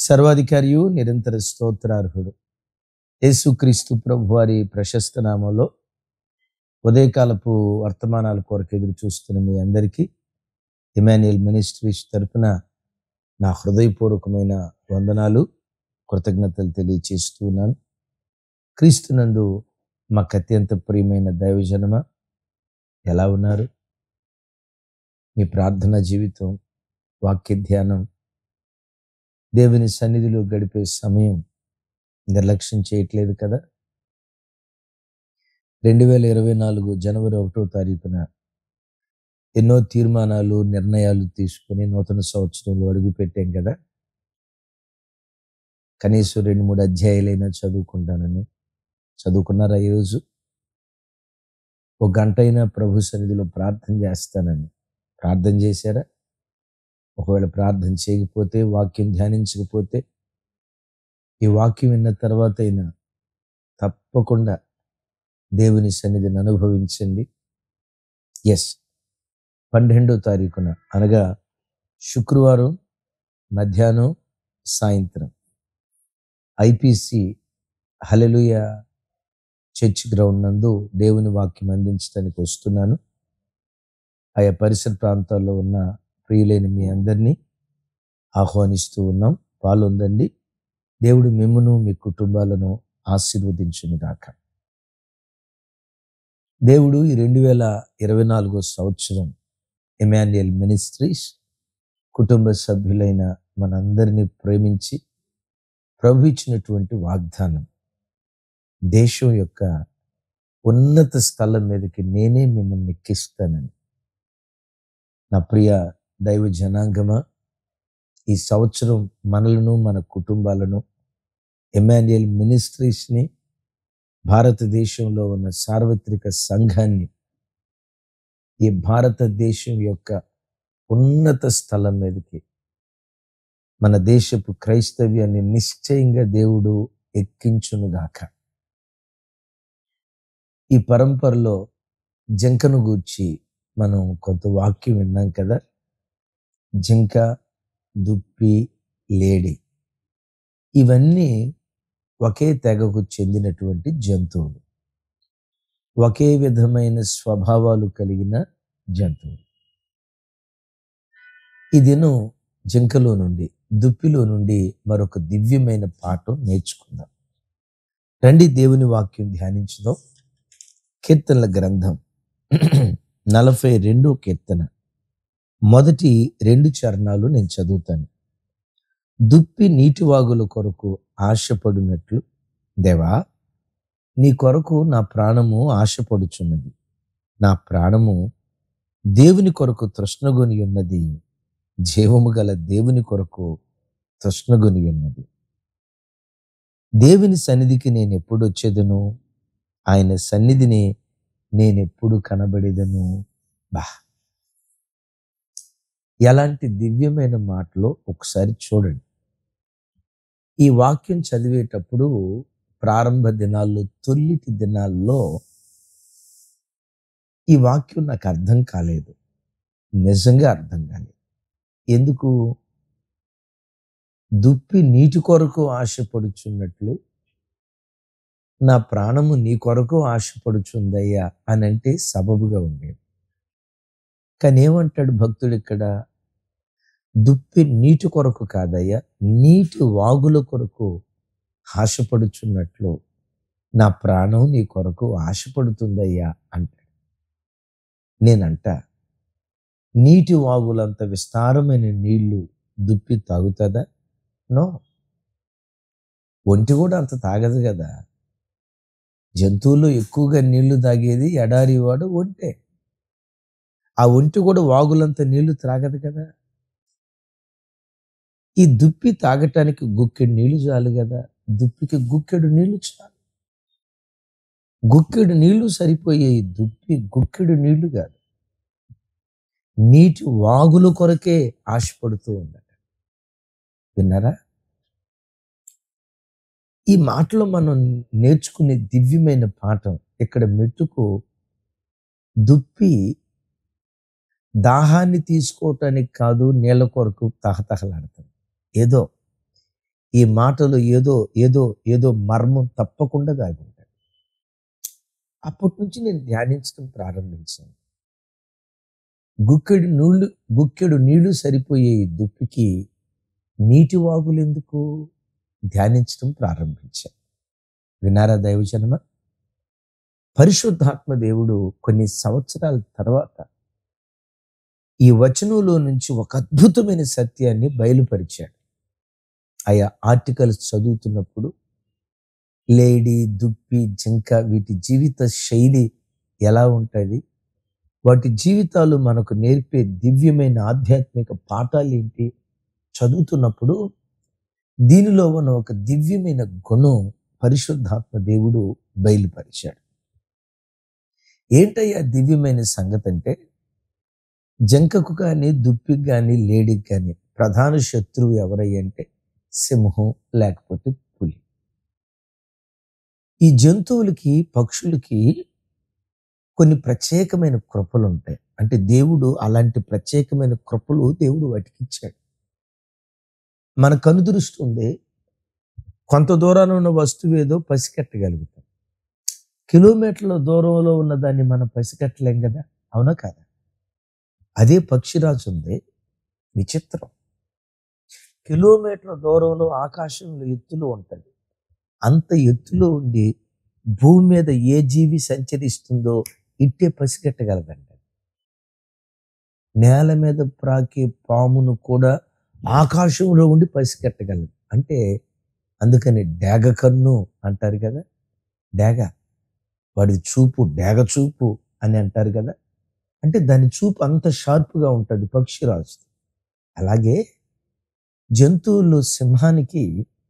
సర్వాధికారియు నిరంతర స్తోత్రార్హుడు యేసుక్రీస్తు ప్రభు వారి ప్రశస్త నామంలో ఉదయకాలపు వర్తమానాల కొరకు ఎదురు చూస్తున్న మీ అందరికీ ఇమాన్యుయల్ మినిస్ట్రీస్ తరపున నా హృదయపూర్వకమైన వందనాలు, కృతజ్ఞతలు తెలియచేస్తున్నాను. క్రీస్తునందు మాకు అత్యంత ప్రియమైన దైవజనమ, ఎలా ఉన్నారు? మీ ప్రార్థనా జీవితం, వాక్య ధ్యానం, దేవుని సన్నిధిలో గడిపే సమయం నిర్లక్ష్యం చేయట్లేదు కదా? 2024 జనవరి 1వ తారీఖున ఎన్నో తీర్మానాలు, నిర్ణయాలు తీసుకుని నూతన సంవత్సరంలో అడుగు పెట్టాం కదా. కనీసం 2-3 అధ్యాయాలైనా చదువుకుంటానని. చదువుకున్నారా? ఈరోజు ఒక గంట అయినా ప్రభు సన్నిధిలో ప్రార్థన చేస్తానని ప్రార్థన చేశారా? ఒకవేళ ప్రార్థన చేయకపోతే, వాక్యం ధ్యానించకపోతే, ఈ వాక్యం విన్న తర్వాత అయినా తప్పకుండా దేవుని సన్నిధిని అనుభవించండి. 12వ తారీఖున అనగా శుక్రవారం మధ్యాహ్నం సాయంత్రం ఐపీసీ హల్లెలూయా చర్చ్ గ్రౌండ్ నందు దేవుని వాక్యం అందించడానికి వస్తున్నాను. ఆయా పరిసర ప్రాంతాల్లో ఉన్న ప్రియులైన మీ అందరినీ ఆహ్వానిస్తూ ఉన్నాం. పాల్గొందండి. దేవుడు మిమ్మును, మీ కుటుంబాలను ఆశీర్వదించును గాక. దేవుడు ఈ 2024 సంవత్సరం ఇమాన్యుయల్ మినిస్ట్రీస్ కుటుంబ సభ్యులైన మనందరినీ ప్రేమించి ప్రభు ఇచ్చినటువంటి వాగ్దానం, దేశం యొక్క ఉన్నత స్థలం మీదకి నేనే మిమ్మల్ని ఎక్కిస్తానని. నా ప్రియ దైవ జనాంగమా, ఈ సంవత్సరం మనలను, మన కుటుంబాలను, ఇమాన్యుయల్ మినిస్ట్రీస్ని, భారతదేశంలో ఉన్న సార్వత్రిక సంఘాన్ని ఈ భారతదేశం యొక్క ఉన్నత స్థలం మీదకి, మన దేశపు క్రైస్తవ్యాన్ని నిశ్చయంగా దేవుడు ఎక్కించునుగాక. ఈ పరంపరలో జింకను గూర్చి మనం కొంత వాక్యం విన్నాం కదా. జింక, దుప్పి, లేడి ఇవన్నీ ఒకే తెగకు చెందినటువంటి జంతువులు, ఒకే విధమైన స్వభావాలు కలిగిన జంతువులు. ఈ దినం జింకలో నుండి, దుప్పిలో నుండి మరొక దివ్యమైన పాఠం నేర్చుకుందాం. రండి, దేవుని వాక్యం ధ్యానించుదాం. కీర్తనల గ్రంథం 42వ కీర్తన మొదటి 2 చరణాలు నేను చదువుతాను. దుప్పి నీటివాగుల కొరకు ఆశపడినట్లు, దేవా, నీ కొరకు నా ప్రాణము ఆశపడుచున్నది. నా ప్రాణము దేవుని కొరకు తృష్ణగొని ఉన్నది, జీవము గల దేవుని కొరకు తృష్ణగొని ఉన్నది. దేవుని సన్నిధికి నేను ఎప్పుడు వచ్చేదను? ఆయన సన్నిధిని నేనెప్పుడు కనబడేదను? బా, ఎలాంటి దివ్యమైన మాటలో ఒకసారి చూడండి. ఈ వాక్యం చదివేటప్పుడు ప్రారంభ దినాల్లో, తొలిటి దినాల్లో ఈ వాక్యం నాకు అర్థం కాలేదు. నిజంగా అర్థం కాలేదు. ఎందుకు? దుప్పి నీటి కొరకు ఆశపడుచున్నట్లు నా ప్రాణము నీ కొరకు ఆశపడుచుందయ్యా అని అంటే సబబుగా ఉండేది. కానీ ఏమంటాడు భక్తుడు ఇక్కడ? దుప్పి నీటి కొరకు కాదయ్యా, నీటి వాగుల కొరకు ఆశపడుచున్నట్లు నా ప్రాణం నీ కొరకు ఆశపడుతుందయ్యా అంటాడు. నేనంట, నీటి వాగులంత విస్తారమైన నీళ్లు దుప్పి తాగుతుందా? నో. ఒంటి కూడా అంత తాగదు కదా. జంతువులు ఎక్కువగా నీళ్లు తాగేది ఎడారి వాడు ఒంటే. ఆ ఒంటి కూడా వాగులంత నీళ్లు త్రాగదు కదా. ఈ దుప్పి తాగటానికి గుక్కెడు నీళ్లు చాలు కదా. దుప్పికి గుక్కెడు నీళ్లు చాలు. గుక్కెడు నీళ్లు సరిపోయే దుప్పి గుక్కెడు నీళ్లు కాదు, నీటి వాగుల కొరకే ఆశపడుతూ ఉందట. విన్నారా? ఈ మాటలో మనం నేర్చుకునే దివ్యమైన పాఠం ఇక్కడ మెట్టుకు, దుప్పి దాహాన్ని తీసుకోవటానికి కాదు, నీళ్ళ కొరకు తహతహలాడుతుంది. ఏదో ఈ మాటలో ఏదో ఏదో ఏదో మర్మం తప్పకుండా దాగి ఉంటుంది. అప్పటి నుంచి నేను ధ్యానించడం ప్రారంభించాను. గుక్కెడు నీళ్లు సరిపోయే ఈ దుప్పికి నీటి వాగులు ఎందుకు? ధ్యానించడం ప్రారంభించాను. వినారా దైవజనమ? పరిశుద్ధాత్మ దేవుడు కొన్ని సంవత్సరాల తర్వాత ఈ వచనంలో నుంచి ఒక అద్భుతమైన సత్యాన్ని బయలుపరిచాడు. ఆయా ఆర్టికల్స్ చదువుతున్నప్పుడు లేడి, దుప్పి, జింక వీటి జీవిత శైలి ఎలా ఉంటుంది, వాటి జీవితాలు మనకు నేర్పే దివ్యమైన ఆధ్యాత్మిక పాఠాలు ఏంటి చదువుతున్నప్పుడు దీనిలో ఉన్న ఒక దివ్యమైన గుణం పరిశుద్ధాత్మ దేవుడు బయలుపరిచాడు. ఏంటయ్యా దివ్యమైన సంగతి అంటే, జంకకు కానీ, దుప్పికి కానీ, లేడికి కానీ ప్రధాన శత్రువు ఎవరయ్యంటే సింహం లేకపోతే పులి. ఈ జంతువులకి, పక్షులకి కొన్ని ప్రత్యేకమైన కృపలు ఉంటాయి. అంటే దేవుడు అలాంటి ప్రత్యేకమైన కృపలు దేవుడు వాటికి ఇచ్చాడు. మన కనుదృష్టి ఉంది, కొంత దూరాన ఉన్న వస్తువు ఏదో పసికట్టగలుగుతాం. కిలోమీటర్ల దూరంలో ఉన్న దాన్ని మనం పసికట్టలేం కదా, అవునా కాదా? అదే పక్షిరాజు ఉంది, విచిత్రం. కిలోమీటర్ల దూరంలో ఆకాశంలో ఎత్తులో ఉంటుంది. అంత ఎత్తులో ఉండి భూమి మీద ఏ జీవి సంచరిస్తుందో ఇట్టే పసిగట్టగలదంట. నేల మీద ప్రాకే పామును కూడా ఆకాశంలో ఉండి పసిగట్టగలదు. అంటే అందుకని డేగ కన్ను అంటారు కదా, డేగ, వాడి చూపు డేగ చూపు అని అంటారు కదా. అంటే దాని చూపు అంత షార్ప్గా ఉంటుంది పక్షిరాజు. అలాగే జంతువుల్లో సింహానికి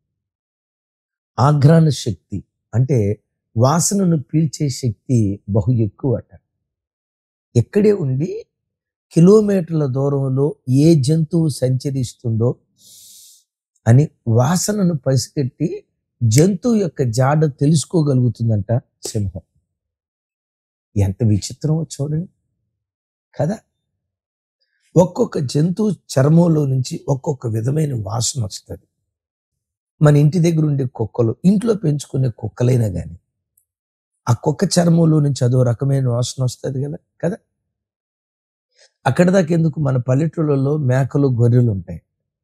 ఆఘ్రాణ శక్తి అంటే వాసనను పీల్చే శక్తి బహు ఎక్కువట. ఎక్కడే ఉండి కిలోమీటర్ల దూరంలో ఏ జంతువు సంచరిస్తుందో అని వాసనను పసిగట్టి జంతువు యొక్క జాడ తెలుసుకోగలుగుతుందంట సింహం. ఎంత విచిత్రమో చూడండి కదా. ఒక్కొక్క జంతువు చర్మంలో నుంచి ఒక్కొక్క విధమైన వాసన వస్తుంది. మన ఇంటి దగ్గర ఉండే కుక్కలు, ఇంట్లో పెంచుకునే కుక్కలైనా కానీ ఆ కుక్క చర్మంలో నుంచి అదో రకమైన వాసన వస్తుంది కదా కదా. అక్కడ దాకా ఎందుకు, మన పల్లెటూళ్ళలో మేకలు, గొర్రెలు ఉంటాయి.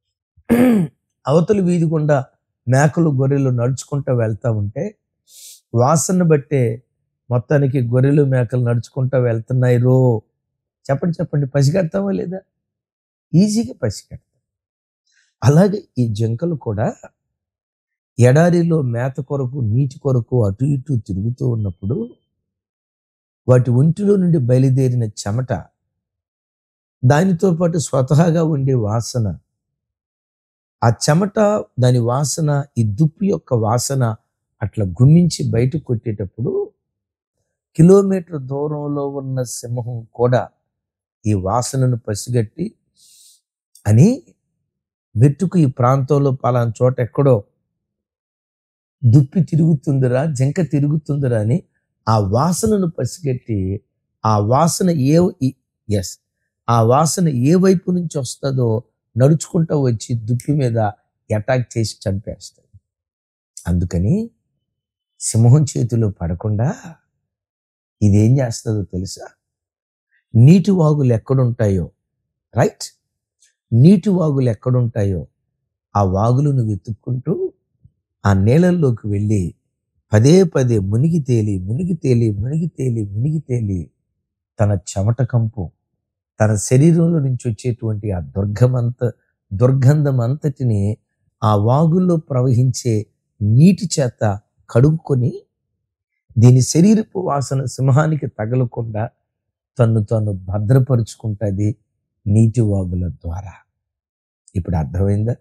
అవతల వీధి గుండా మేకలు, గొర్రెలు నడుచుకుంటూ వెళ్తూ ఉంటే వాసన బట్టే మొత్తానికి గొర్రెలు, మేకలు నడుచుకుంటూ వెళ్తున్నాయి రో. చెప్పండి చెప్పండి, పసిగడతామా లేదా? ఈజీగా పసిగడతాం. అలాగే ఈ జింకలు కూడా ఎడారిలో మేత కొరకు, నీటి కొరకు అటు ఇటు తిరుగుతూ ఉన్నప్పుడు వాటి ఒంటిలో నుండి బయలుదేరిన చెమట, దానితో పాటు స్వతహాగా ఉండే వాసన, ఆ చెమట, దాని వాసన, ఈ దుప్పి యొక్క వాసన అట్లా గుమ్మించి బయటకు కొట్టేటప్పుడు కిలోమీటర్ దూరంలో ఉన్న సింహం కూడా ఈ వాసనను పసిగట్టి అని వెతుకు, ఈ ప్రాంతంలో పలానా చోట ఎక్కడో దుప్పి తిరుగుతుందిరా, జింక తిరుగుతుందిరా అని ఆ వాసనను పసిగట్టి ఆ వాసన ఆ వాసన ఏ వైపు నుంచి వస్తుందో నడుచుకుంటూ వచ్చి దుప్పి మీద అటాక్ చేసి చంపేస్తుంది. అందుకని సింహం చేతిలో పడకుండా ఇదేం చేస్తుందో తెలుసా? నీటి వాగులు ఎక్కడుంటాయో, రైట్, నీటి వాగులు ఎక్కడుంటాయో ఆ వాగులను వెతుక్కుంటూ ఆ నీళ్ళల్లోకి వెళ్ళి పదే పదే మునిగి తేలి మునిగి తేలి మునిగి తేలి మునిగి తేలి తన చెమట కంపు, తన శరీరంలో నుంచి వచ్చేటువంటి ఆ దుర్గంధం అంతటిని ఆ వాగుల్లో ప్రవహించే నీటి చేత కడుక్కొని దీని శరీరపు వాసన సింహానికి తగలకుండా తను భద్రపరుచుకుంటుంది నీటి వాగుల ద్వారా. ఇప్పుడు అర్థమైందా?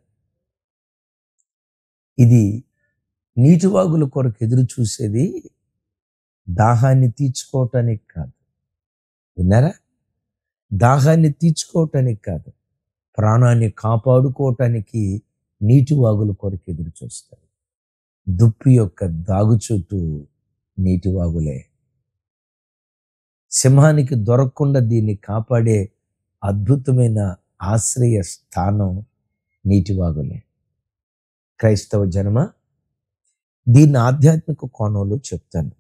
ఇది నీటి వాగుల కొరకు ఎదురు చూసేది దాహాన్ని తీర్చుకోవటానికి కాదు, విన్నారా? దాహాన్ని తీర్చుకోవటానికి కాదు, ప్రాణాన్ని కాపాడుకోవటానికి నీటి వాగుల కొరకు ఎదురు చూస్తారు. దుప్పి యొక్క దాగుచోటు నీటి వాగులే. సింహానికి దొరకకుండా దీన్ని కాపాడే అద్భుతమైన ఆశ్రయ స్థానం నీటి వాగులే. క్రైస్తవ జనమ, దీన్ని ఆధ్యాత్మిక కోణంలో చెప్తాను.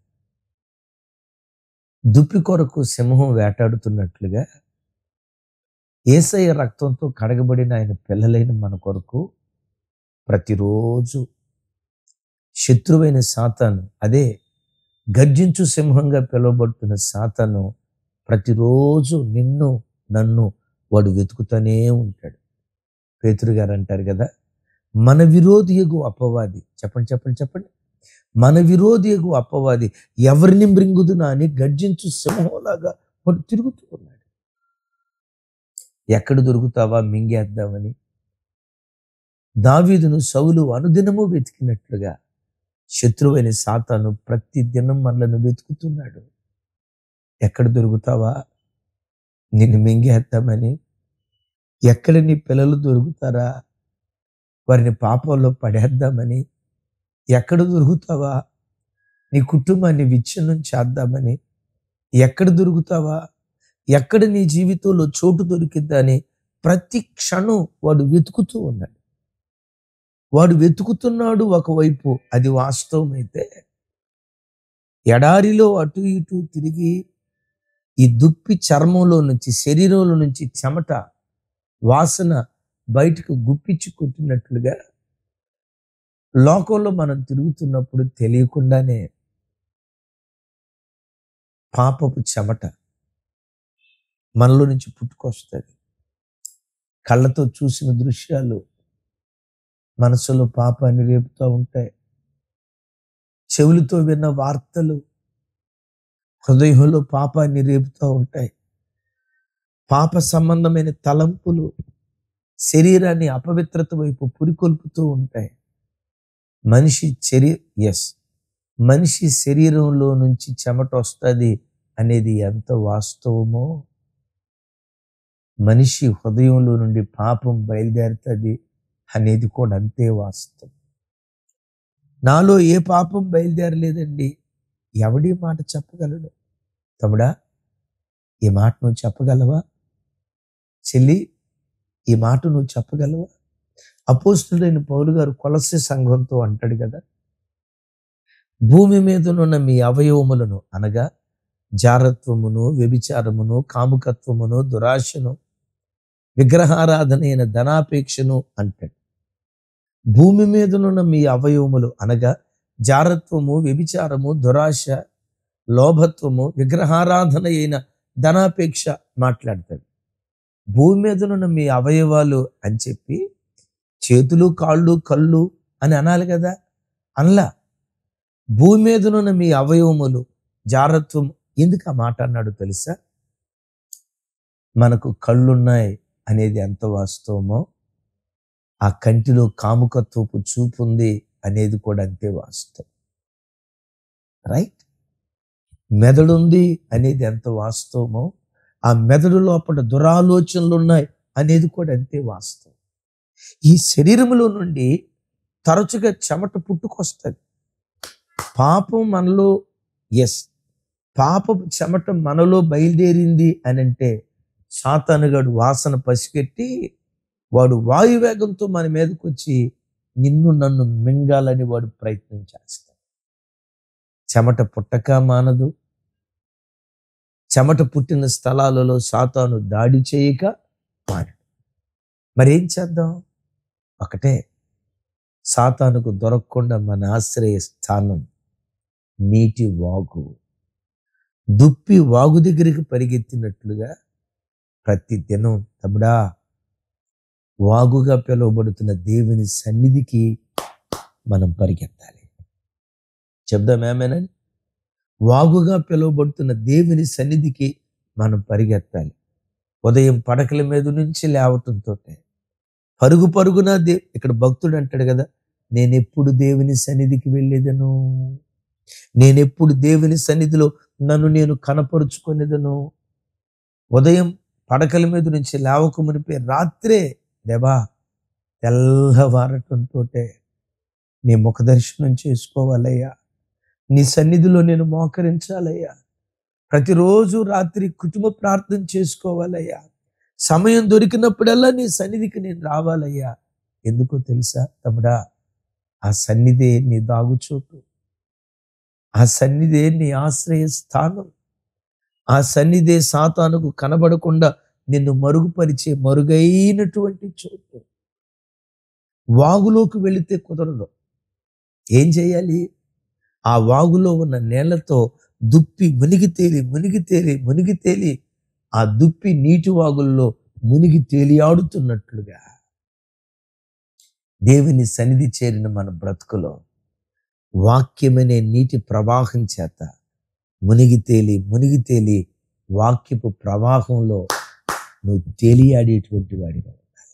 దుప్పి కొరకు సింహం వేటాడుతున్నట్లుగా యేసయ్య రక్తంతో కడగబడిన ఆయన పిల్లలైన మన కొరకు ప్రతిరోజు శత్రువైన సాతాను, అదే గర్జించు సింహంగా పిలువబడుతున్న సాతాను, ప్రతిరోజు నిన్ను నన్ను వాడు వెతుకుతూనే ఉంటాడు. పేతురు గారు అంటారు కదా, మన విరోధియగు అపవాది, చెప్పండి చెప్పండి చెప్పండి, మన విరోధియగు అపవాది ఎవరిని మృంగుదునా అని గర్జించు సింహంలాగా వాడు తిరుగుతూ ఉన్నాడు. ఎక్కడ దొరుకుతావా మింగేద్దామని దావీదును సౌలు అనుదినము వెతికినట్లుగా శత్రువైన సాతాను ప్రతి దినం మనలను వెతుకుతున్నాడు. ఎక్కడ దొరుకుతావా నిన్ను మింగేద్దామని. ఎక్కడ నీ పిల్లలు దొరుకుతారా వారిని పాపంలో పడేద్దామని. ఎక్కడ దొరుకుతావా నీ కుటుంబాన్ని విచ్ఛిన్నం చేద్దామని. ఎక్కడ దొరుకుతావా, ఎక్కడ నీ జీవితంలో చోటు దొరికిద్దని ప్రతి క్షణం వాడు వెతుకుతూ ఉన్నాడు. వాడు వెతుకుతున్నాడు ఒకవైపు, అది వాస్తవమైతే ఎడారిలో అటు ఇటు తిరిగి ఈ దుప్పి చర్మంలో నుంచి, శరీరంలో నుంచి చెమట వాసన బయటకు గుప్పించి కొట్టినట్లుగా లోకంలో మనం తిరుగుతున్నప్పుడు తెలియకుండానే పాపపు చెమట మనలో నుంచి పుట్టుకొస్తుంది. కళ్ళతో చూసిన దృశ్యాలు మనసులో పాపాన్ని రేపుతూ ఉంటాయి. చెవులతో విన్న వార్తలు హృదయంలో పాపాన్ని రేపుతూ ఉంటాయి. పాప సంబంధమైన తలంపులు శరీరాన్ని అపవిత్రత వైపు పురికొల్పుతూ ఉంటాయి. మనిషి శరీరంలో నుంచి చెమట వస్తుంది అనేది ఎంత వాస్తవమో, మనిషి హృదయంలో నుండి పాపం బయలుదేరుతుంది అనేది కూడా అంతే వాస్తవం. నాలో ఏ పాపం బయలుదేరలేదండి, ఎవడి మాట చెప్పగలడు? తమ్ముడా, ఈ మాట నువ్వు చెప్పగలవా? చెల్లి, ఈ మాట నువ్వు చెప్పగలవా? అపోస్తుడైన పౌలు గారు కొలస్సీ సంఘంతో అంటాడు కదా, భూమి మీదనున్న మీ అవయవములను అనగా జారత్వమును, వ్యభిచారమును, కాముకత్వమును, దురాశను, విగ్రహారాధన అయిన ధనాపేక్షను అంటాడు. భూమి మీదనున్న మీ అవయవములు అనగా జారత్వము, వ్యభిచారము, దురాశ, లోభత్వము, విగ్రహారాధన అయిన ధనాపేక్ష మాట్లాడతాడు. భూమి మీదనున్న మీ అవయవాలు అని చెప్పి చేతులు, కాళ్ళు, కళ్ళు అని అనాలి కదా, అనలా. భూమి మీదనున్న మీ అవయవములు, జారత్వం. ఎందుకు ఆ మాట అన్నాడు తెలుసా? మనకు కళ్ళున్నాయి అనేది ఎంత వాస్తవమో, ఆ కంటిలో కాముకత్వపు చూపు ఉంది అనేది కూడా అంతే వాస్తవం. రైట్? మెదడు ఉంది అనేది ఎంత వాస్తవమో, ఆ మెదడు లోపల దురాలోచనలు ఉన్నాయి అనేది కూడా అంతే వాస్తవం. ఈ శరీరంలో నుండి తరచుగా చెమట పుట్టుకొస్తుంది. పాపం మనలో, పాపపు చెమట మనలో బయలుదేరింది అని అంటే సాతానుగాడు వాసన పసిగట్టి వాడు వాయువేగంతో మన మీదకి వచ్చి నిన్ను నన్ను మింగాలని వాడు ప్రయత్నం చేస్తాడు. చెమట పుట్టక మానదు. చెమట పుట్టిన స్థలాలలో సాతాను దాడి చేయక మానడు. మరేం చేద్దాం? ఒకటే, సాతానుకు దొరకకుండా మన ఆశ్రయ స్థానం నీటి వాగు. దుప్పి వాగు దగ్గరికి పరిగెత్తినట్లుగా ప్రతి దినం తమ్ముడా, వాగుగా పిలువబడుతున్న దేవుని సన్నిధికి మనం పరిగెత్తాలి. చెప్దామేమేనని? వాగుగా పిలువబడుతున్న దేవుని సన్నిధికి మనం పరిగెత్తాలి. ఉదయం పడకల మీద నుంచి లేవటంతో పరుగు పరుగున ఇక్కడ భక్తుడు అంటాడు కదా, నేనెప్పుడు దేవుని సన్నిధికి వెళ్ళేదను, నేనెప్పుడు దేవుని సన్నిధిలో నన్ను నేను కనపరుచుకునేదను. ఉదయం పడకల మీద నుంచి లేవక మునిపే రాత్రే దేవా తెల్లవారటంతో నీ ముఖదర్శనం చేసుకోవాలయ్యా, నీ సన్నిధిలో నేను మోకరించాలయ్యా, ప్రతిరోజు రాత్రి కుటుంబ ప్రార్థన చేసుకోవాలయ్యా, సమయం దొరికినప్పుడల్లా నీ సన్నిధికి నేను రావాలయ్యా. ఎందుకో తెలుసా తమ్ముడా, ఆ సన్నిధే నీ దాగుచోటు, ఆ సన్నిధే నీ ఆశ్రయ స్థానం, ఆ సన్నిధే సాతానుకు కనబడకుండా నిన్ను మరుగుపరిచే మరుగైనటువంటి చోటు. వాగులోకి వెళితే కుదరదు. ఏం చేయాలి? ఆ వాగులో ఉన్న నీళ్లతో దుప్పి మునిగి తేలి మునిగి తేలి మునిగి తేలి ఆ దుప్పి నీటి వాగుల్లో మునిగి తేలియాడుతున్నట్లుగా దేవుని సన్నిధి చేరిన మన బ్రతుకులో వాక్యమనే నీటి ప్రవాహం చేత మునిగి తేలి వాక్యపు ప్రవాహంలో నువ్వు తేలియాడేటువంటి వాడిగా ఉండాలి.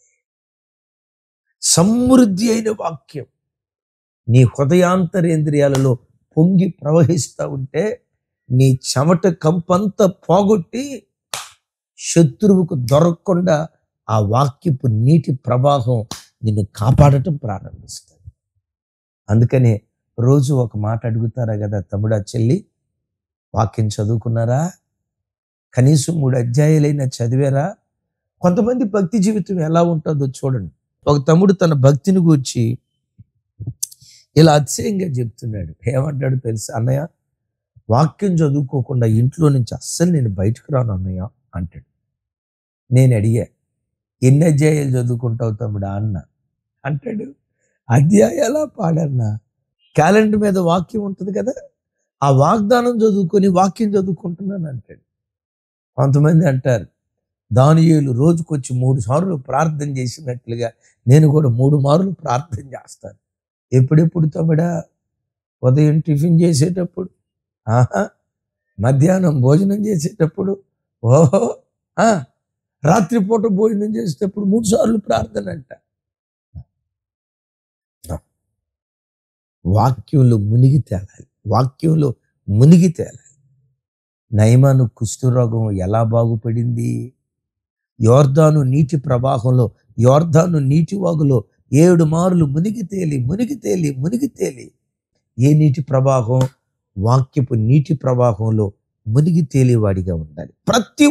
సమృద్ధి అయిన వాక్యం నీ హృదయాంతరేంద్రియాలలో పొంగి ప్రవహిస్తూ ఉంటే నీ చెమట కంపంతా పోగొట్టి శత్రువుకు దొరకకుండా ఆ వాక్యపు నీటి ప్రవాహం నిన్ను కాపాడటం ప్రారంభిస్తుంది. అందుకనే రోజు ఒక మాట అడుగుతారా కదా, తమ్ముడా చెల్లి, వాక్యం చదువుకున్నారా? కనీసం 3 అధ్యాయాలైనా చదివారా? కొంతమంది భక్తి జీవితం ఎలా ఉంటుందో చూడండి. ఒక తమ్ముడు తన భక్తిని గూర్చి ఇలా అతిశయంగా చెప్తున్నాడు. ఏమంటాడు తెలుసా? అన్నయ్య, వాక్యం చదువుకోకుండా ఇంట్లో నుంచి అస్సలు నేను బయటకు రాను అన్నయ్య అంటాడు. నేను అడిగా, ఎన్ని అధ్యాయాలు చదువుకుంటావు తమ్ముడా అన్న. అంటాడు, అధ్యాయాలా పాడన్నా, క్యాలెండర్ మీద వాక్యం ఉంటుంది కదా, ఆ వాగ్దానం చదువుకొని వాక్యం చదువుకుంటున్నాను అంటాడు. కొంతమంది అంటారు, దానియేలు రోజుకొచ్చి 3 సార్లు ప్రార్థన చేసినట్లుగా నేను కూడా 3 మార్లు ప్రార్థన చేస్తాను. ఎప్పుడెప్పుడు తమ్ముడా? ఉదయం టిఫిన్ చేసేటప్పుడు, ఆహా, మధ్యాహ్నం భోజనం చేసేటప్పుడు, ఓహో, రాత్రిపూట భోజనం చేసేటప్పుడు 3 సార్లు ప్రార్థన అంట. వాక్యంలో మునిగి తేలాలి, వాక్యంలో మునిగి తేలాలి. నయమాను కుష్ఠరోగం ఎలా బాగుపడింది? యోర్దాను నీటి ప్రవాహంలో, యోర్దాను నీటి వాగులో 7 మార్లు మునిగి తేలి. ఏ నీటి ప్రవాహం? వాక్యపు నీటి ప్రవాహంలో మునిగి తేలివాడిగా ఉండాలి. ప్రతి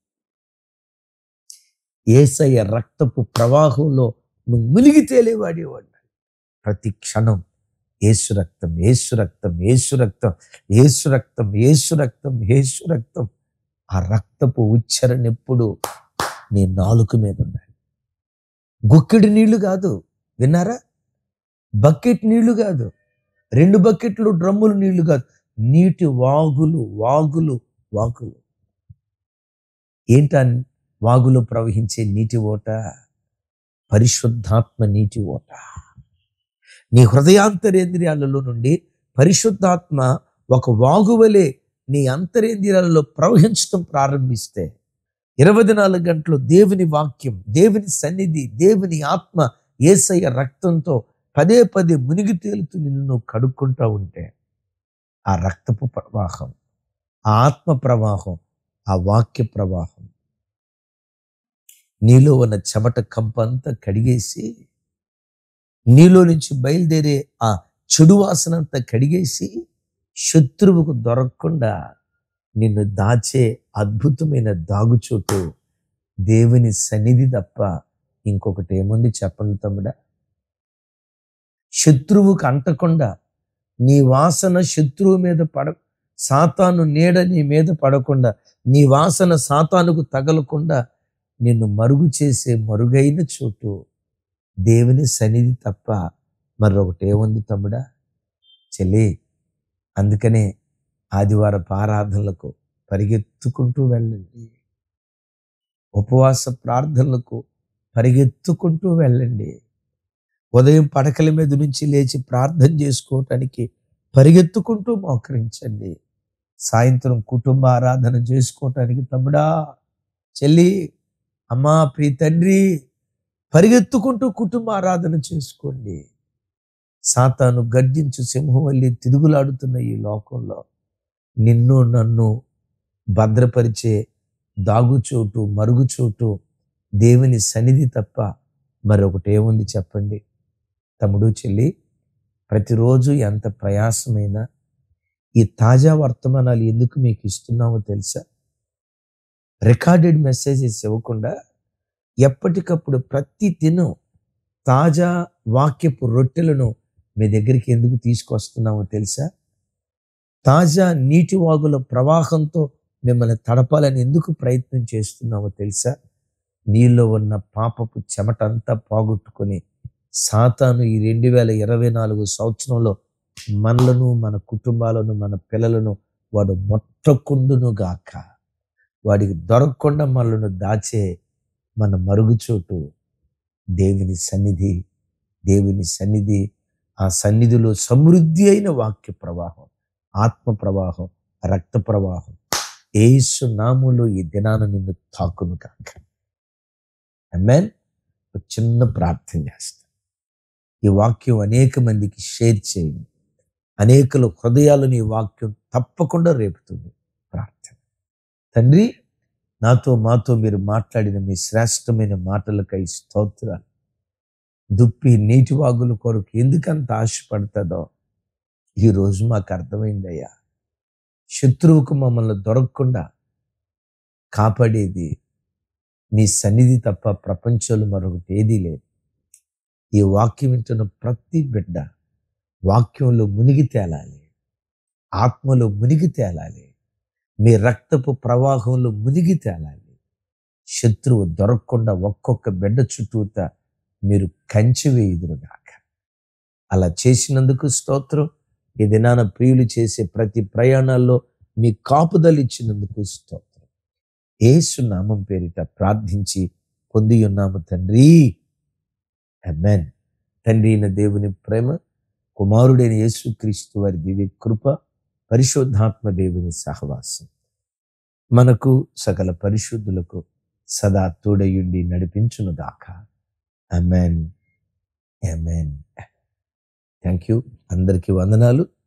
యేసయ్య రక్తపు ప్రవాహంలో నువ్వు మునిగి తేలేవాడి ఉండాలి. ప్రతి క్షణం యేసు రక్తం, యేసు రక్తం, యేసు రక్తం, యేసు రక్తం, యేసు రక్తం, యేసు రక్తం. ఆ రక్తపు ఉచ్చరణ ఎప్పుడు నీ నాలుక మీద ఉండాలి. గుక్కెడి నీళ్లు కాదు, విన్నారా? బకెట్ నీళ్లు కాదు, 2 బకెట్లు డ్రమ్ములు నీళ్లు కాదు, నీటి వాగులు వాగులు వాగులు. ఏంటా వాగులో ప్రవహించే నీటి ఓట? పరిశుద్ధాత్మ నీటి ఓట. నీ హృదయాంతరేంద్రియాలలో నుండి పరిశుద్ధాత్మ ఒక వాగువలే నీ అంతరేంద్రియాలలో ప్రవహించడం ప్రారంభిస్తే 24 గంటలు దేవుని వాక్యం, దేవుని సన్నిధి, దేవుని ఆత్మ, యేసయ్య రక్తంతో పదే పదే మునిగి తేలుతూ నిన్ను నువ్వు కడుక్కుంటూ ఉంటే ఆ రక్తపు ప్రవాహం, ఆ ఆత్మ ప్రవాహం, ఆ వాక్య ప్రవాహం నీలో ఉన్న చెమట కంపంతా కడిగేసి, నీలో నుంచి బయలుదేరే ఆ చెడు వాసనంతా కడిగేసి, శత్రువుకు దొరకకుండా నిన్ను దాచే అద్భుతమైన దాగుచోటు దేవుని సన్నిధి తప్ప ఇంకొకటి ఏముంది చెప్పండి తమ్ముడా? శత్రువుకు అంటకుండా, నీ వాసన శత్రువు మీద సాతాను నీడ నీ మీద పడకుండా, నీ వాసన సాతానుకు తగలకుండా నిన్ను మరుగు చేసే మరుగైన చోటు దేవుని సన్నిధి తప్ప మరొకటి ఏముంది తమ్ముడా చెల్లి? అందుకనే ఆదివారపు ఆరాధనలకు పరిగెత్తుకుంటూ వెళ్ళండి, ఉపవాస ప్రార్థనలకు పరిగెత్తుకుంటూ వెళ్ళండి, ఉదయం పడకల మీద నుంచి లేచి ప్రార్థన చేసుకోవటానికి పరిగెత్తుకుంటూ మోకరించండి, సాయంత్రం కుటుంబ ఆరాధన చేసుకోవటానికి తమ్ముడా చెల్లి, అమ్మా, ప్రియ తండ్రి, పరిగెత్తుకుంటూ కుటుంబ ఆరాధన చేసుకోండి. సాతాను గర్జించు సింహం వల్లి తిరుగులాడుతున్న ఈ లోకంలో నిన్ను నన్ను భద్రపరిచే దాగుచోటు, మరుగుచోటు దేవుని సన్నిధి తప్ప మరొకటి ఏముంది చెప్పండి? తమ్ముడు చెల్లి, ప్రతిరోజు ఎంత ప్రయాసమైనా ఈ తాజా వర్తమానాలు ఎందుకు మీకు ఇస్తున్నామో తెలుసా? రికార్డెడ్ మెసేజెస్ ఇవ్వకుండా ఎప్పటికప్పుడు ప్రతి దినం తాజా వాక్యపు రొట్టెలను మీ దగ్గరికి ఎందుకు తీసుకొస్తున్నామో తెలుసా? తాజా నీటి వాగుల ప్రవాహంతో మిమ్మల్ని తడపాలని ఎందుకు ప్రయత్నం చేస్తున్నామో తెలుసా? నీలో ఉన్న పాపపు చెమటంతా పోగొట్టుకొని సాతాను ఈ 2024 సంవత్సరంలో మనలను, మన కుటుంబాలను, మన పిల్లలను వాడు మొట్టకుండును గాక. వాడికి దొరకకుండా మనలను దాచే మన మరుగుచోటు దేవుని సన్నిధి. దేవుని సన్నిధి, ఆ సన్నిధిలో సమృద్ధి అయిన వాక్య ప్రవాహం, ఆత్మ ప్రవాహం, రక్త ప్రవాహం యేసు నామములో ఈ దినాన నిన్ను తాకును కాక. ఆమేన్. ఒక చిన్న ప్రార్థన చేస్తాను. ఈ వాక్యం అనేక మందికి షేర్ చేయండి. అనేకుల హృదయాలను ఈ వాక్యం తప్పకుండా రేపుతుంది. ప్రార్థన. తండ్రి, నాతో మాతో మీరు మాట్లాడిన మీ శ్రేష్టమైన మాటలకై స్తోత్రాలు. దుప్పి నీటి వాగుల కొరకు ఎందుకంత ఆశపడుతుందో ఈరోజు మాకు అర్థమైందయ్యా. శత్రువుకు మమ్మల్ని దొరకకుండా కాపాడేది నీ సన్నిధి తప్ప ప్రపంచంలో మరొకటి ఏదీ లేదు. ఈ వాక్యం వింటున్న ప్రతి బిడ్డ వాక్యంలో మునిగి తేలాలి, ఆత్మలో మునిగి తేలాలి, మీ రక్తపు ప్రవాహంలో మునిగి తేలాలి. శత్రువు దొరకకుండా ఒక్కొక్క బిడ్డ చుట్టూత మీరు కంచె వేయుదురుగాక. అలా చేసినందుకు స్తోత్రం. ఈ దినాన ప్రియులు చేసే ప్రతి ప్రయాణాల్లో మీ కాపుదలు ఇచ్చినందుకు స్తోత్రం. యేసు నామం పేరిట ప్రార్థించి పొంది ఉన్నాము తండ్రి. ఆమేన్. తండ్రి అయిన దేవుని ప్రేమ, కుమారుడైన యేసుక్రీస్తు వారి దివ్య కృప, పరిశుద్ధాత్మ దేవుని సహవాసం మనకు సకల పరిశుద్ధులకు సదా తోడయుండి నడిపించును గాక. ఆమేన్. ఆమేన్. Thank you. అందరికీ వందనాలు.